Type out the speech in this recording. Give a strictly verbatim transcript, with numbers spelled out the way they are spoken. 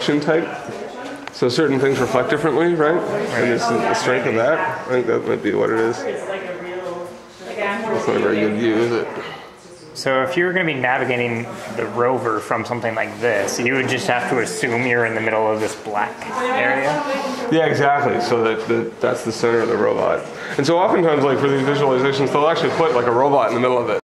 type. So certain things reflect differently, right? And this is the strength of that. I think that might be what it is. It's not a very good view, is it? So if you were going to be navigating the rover from something like this, you would just have to assume you're in the middle of this black area? Yeah, exactly. So that, that that's the center of the robot. And so oftentimes, like for these visualizations, they'll actually put like a robot in the middle of it.